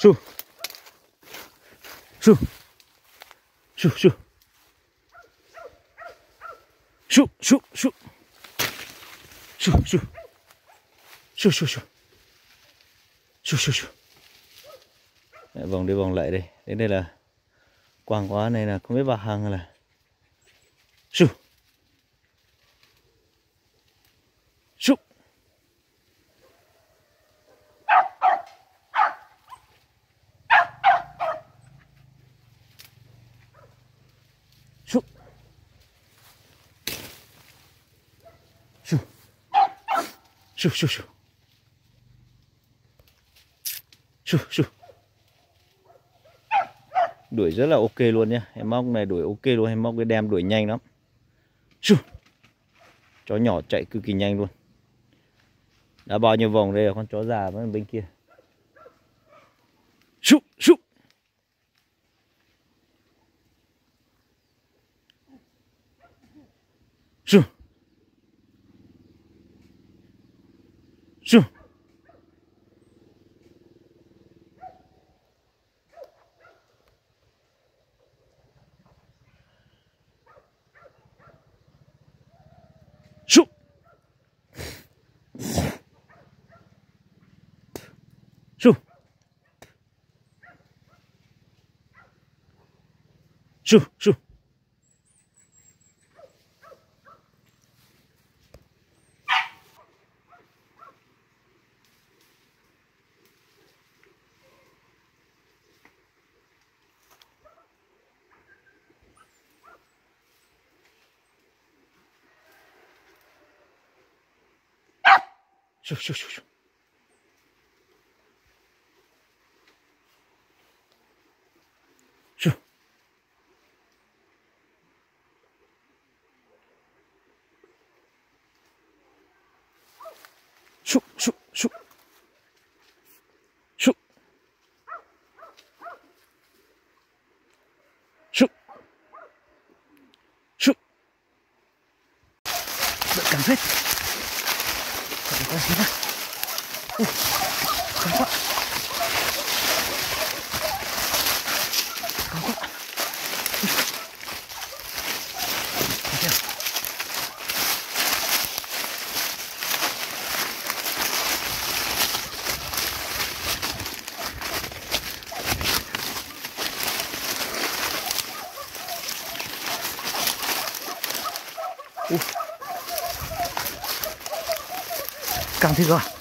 Shoo. Shoo. Shoo, shoo. Shoo, shoo, shoo. Shoo, shoo. Shoo, shoo, shoo. Shoo, shoo, shoo. Vòng đi vòng lại đây. Đến đây là quàng quá này là không biết bà hàng là. Shoo. Shoo. Shoo. Shoo. Shoo, shoo, shoo. Shoo, shoo. Đuổi rất là ok luôn nhá. Em móc này đuổi ok luôn, em móc cái đem đuổi nhanh lắm. Shoo. Chó nhỏ chạy cực kỳ nhanh luôn. Đã bao nhiêu vòng đây là con chó già vẫn bên kia. Shoo, shoo. Shoo. Shoo. Shoo. Shoo. Shoo, shoo. Shoo, shoo, shoo, shoo. Shoo. Shoo, shoo, shoo. Shoo. Shoo. Shoo. Đợi cẩn phết. Đợi con xíu nào. Khó quá. Khó quá. Căng thế cơ à?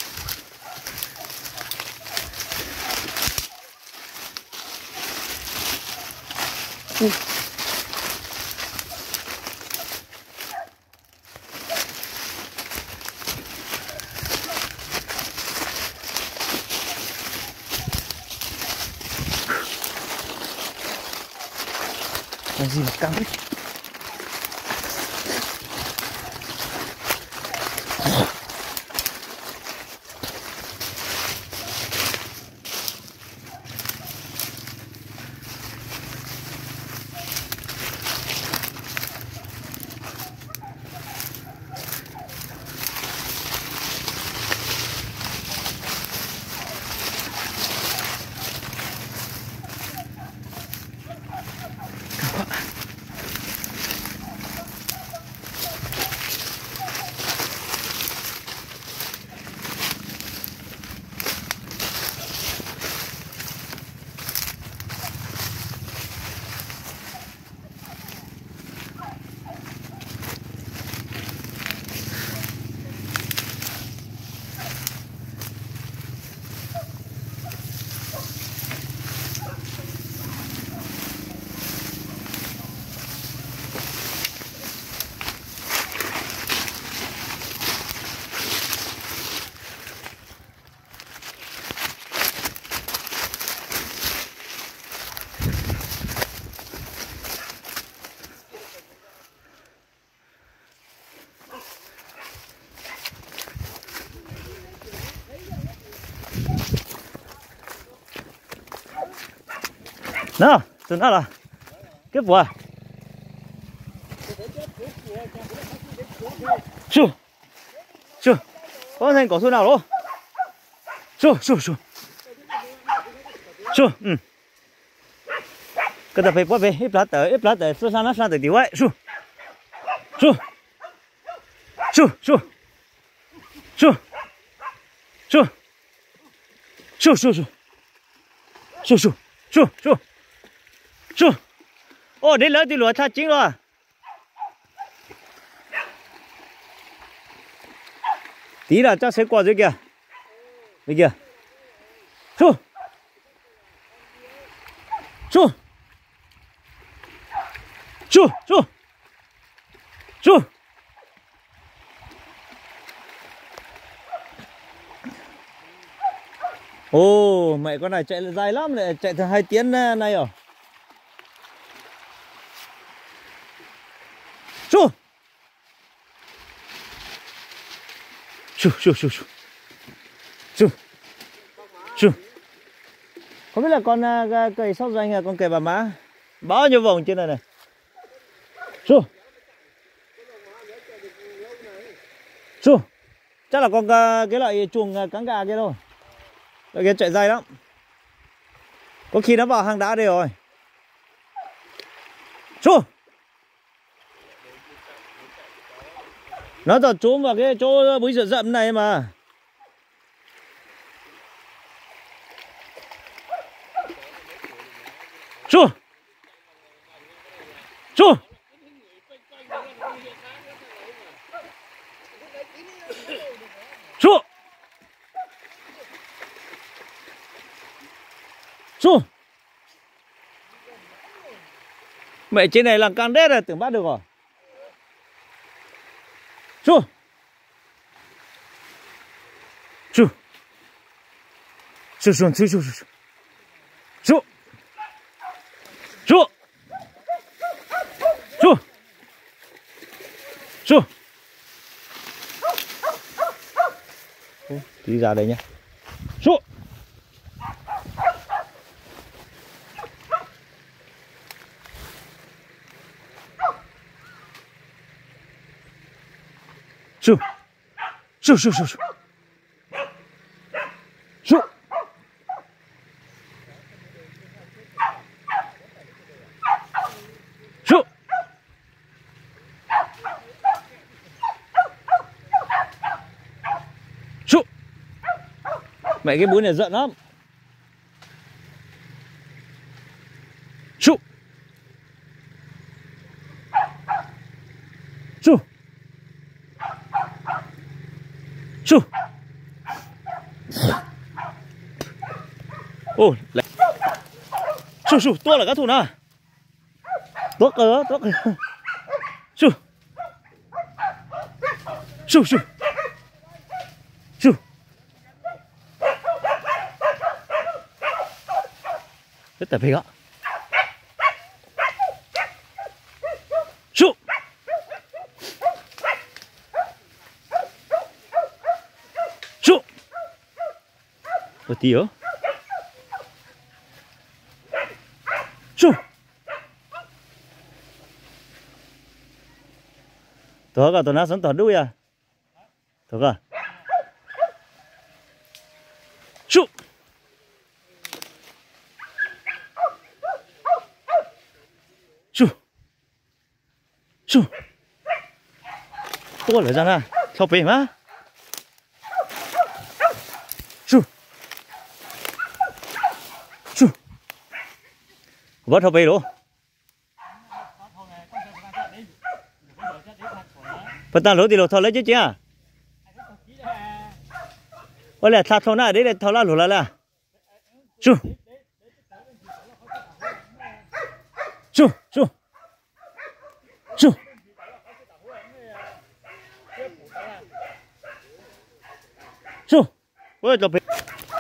Cái gì mà căng thế? Nào, từ nào là kiếp vừa. Shoo. Shoo. Con thành có số nào đâu. Shoo, shoo, shoo. Su. Cái tập phải bắt về, ít lát tới, số sang tới tiểu ấy, su. Su. Su, su. Su. Su. Su, su, su. Su, su. Su, su. Su. Ô, đến lớn thì lúa tha chính rồi. Tí là chắc sẽ qua dưới kìa. Đây kìa. Su. Su. Su, su. Su. Ồ, mẹ con này chạy dài lắm, lại chạy từ 2 tiếng này rồi. Su. Su, su, su, su. Su. Su. Không biết là con cầy sóc doanh hay con cầy bà má. Bao nhiêu vòng trên này này. Su. Su. Chắc là con cái loại chuồng cắn gà kia thôi. Cái kia chạy dài lắm. Có khi nó vào hang đá đây rồi. Su. Nó tập trốn vào cái chỗ búi rậm rậm này mà. Su. Su. Su. Su. Mẹ trên này làm càng đét rồi, tưởng bắt được rồi. Su. Su. Su, su, su, su, su. Su. Su. Su. Su. Đi ra đây nhé. Su. Su. Su, su, su, su. Su. Su. Su. Mẹ cái búi này giận lắm. Su. Su. Su. Ồ, lại. Su, su, tua là các thủ nào. Tốt cơ, tốt cơ. Su. Su, su. Su. Rất tập hình ạ. Su. Su. Một tí nữa. Su. Thôi cả tụi nó sống toàn đuôi à. Thôi cả. Su. Su. Su. 또 걸려잖아. 저 빼마. Su. Su. Vớt thâu bì luôn. Phần ta lỗ thì lỗ thâu lấy chứ chứ à? Ôi là thâu nào đấy là thâu lá lỗ là. Su. Su. Su. Su. Su. Ôi tập phải.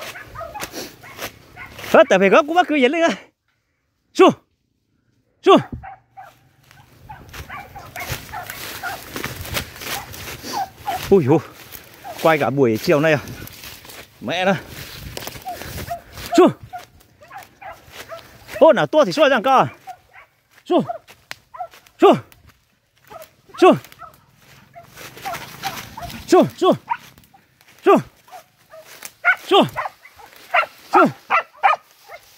Hết tập phải gấp cũng bắt cứ vậy lên. Su. Su. Ui dồi, quay cả buổi chiều nay à. Mẹ nó. Su. Ô nào to thì xoay rằng cơ. Su. Su. Su. Su. Su. Su. Su. Su.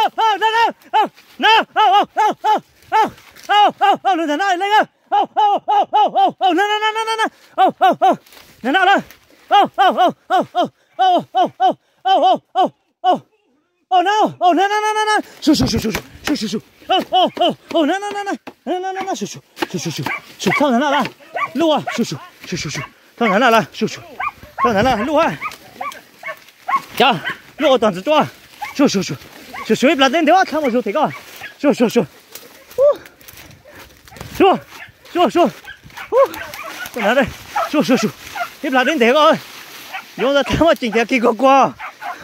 Lùi thằng nào lên lên thằng nào lên oh no oh no shoo no shoo thằng nào là lùa shoo thằng nào là shoo thằng nào là lùa 자 lùa toàn tự cho shoo là đến thế thằng một shoo thế cơ shoo cái nào đây shoo tiếp là đến thế rồi chúng ta thắng một trình thế kỳ cục qua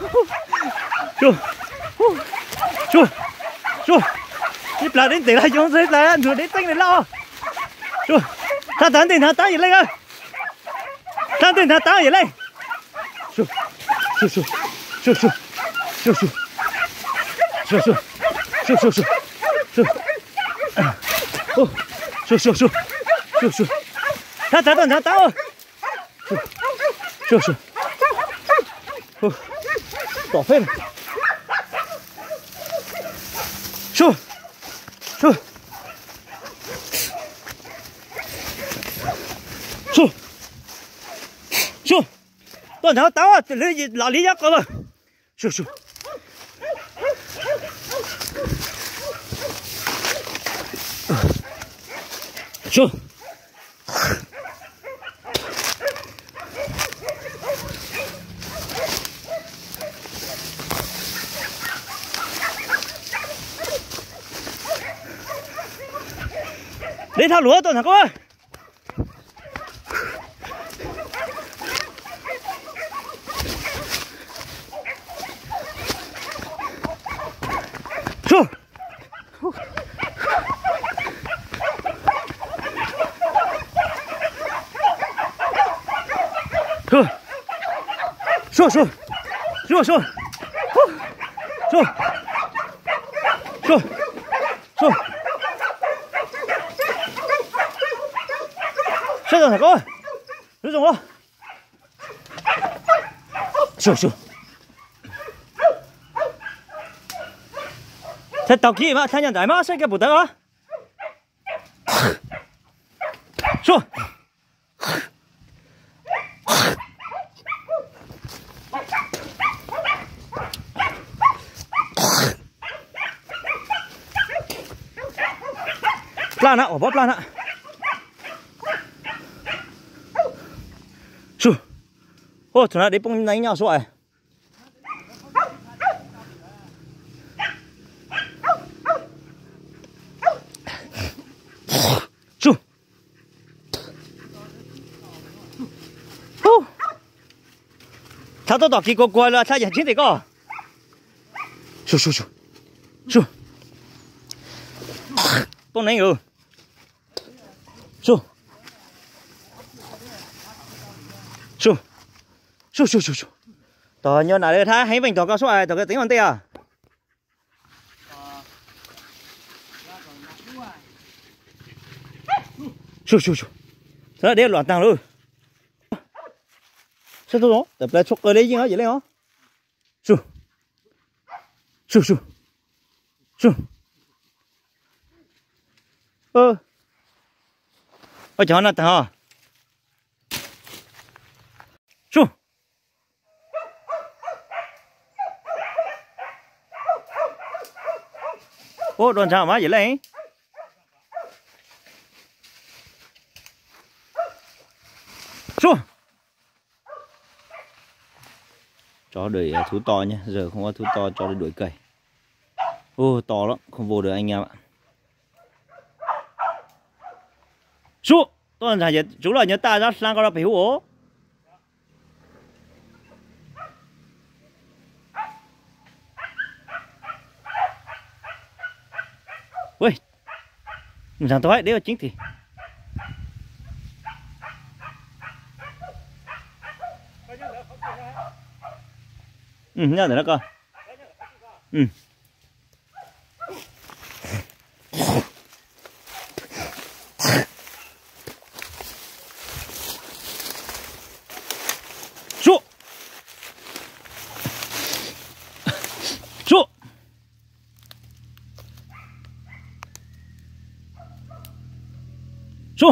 shoo tiếp là đến thế là chúng ta là ăn rồi đến tinh này lo shoo thằng tán tiền thằng tán gì lên ơi thằng tiền thằng tán gì lên shoo thằng tán thằng tán shoo tỏ phê này shoo toàn thằng tao à lấy là lý giác cơ mà shoo đi thao lúa toàn thằng ơi shoo sao rồi thằng ơi cứ dùng luôn shoo thật tao kia mà thay nhận đại mà sao cái bút đó shoo plan ạ, ở bóp plan ạ. Chú, ô, chúng ta đi bông đánh nhau rồi. Chú, ô,他都到几个过了，他眼睛这个，chú. Con này ừ chú tao nhớ lại đây thấy mình tao có số ai tao cái tính bằng tay à chú thế là để loạn tăng luôn sao tôi đó tập lại chụp cái đấy chứ hả vậy đấy hả chú ôi cho nó tao chú ô đồn sao mà vậy lấy chú chó đuổi thú to nhá, giờ không có thú to cho đuổi cày ô to lắm không vô được anh em ạ. Chú, tôi là chú là nhớ ta ra sang con bị hú ui, rằng tôi đấy là chính thì nhớ rồi đó con Xuống.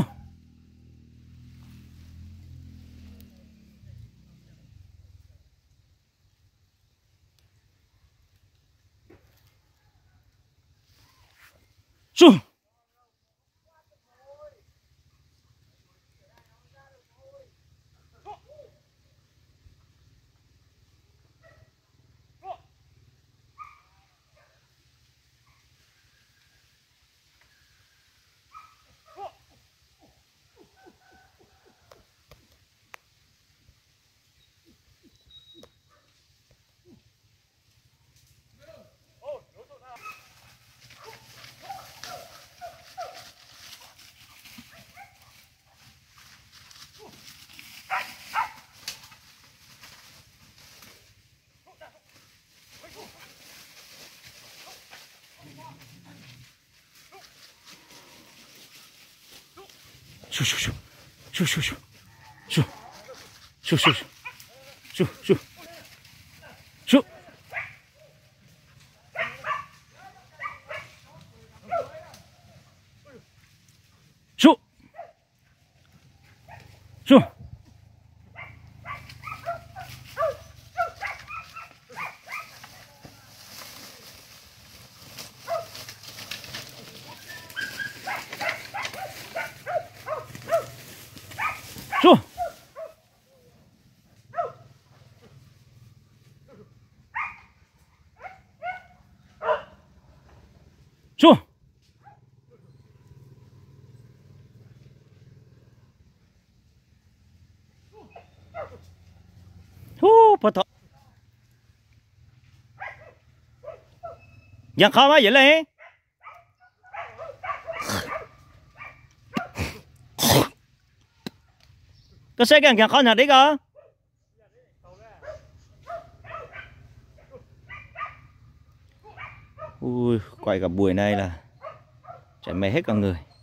Xuống. Shoo, shoo, shoo. Shoo, shoo, shoo. Shoo. Shoo, shoo, shoo. Shoo, shoo. Shoo. Shoo. Shoo. Shoo. Shoo. Bắt đầu. Giang khó quá vậy lên. Có xe càng khó nào đấy cơ. Ui, quay cả buổi này là chạy mệt hết cả người.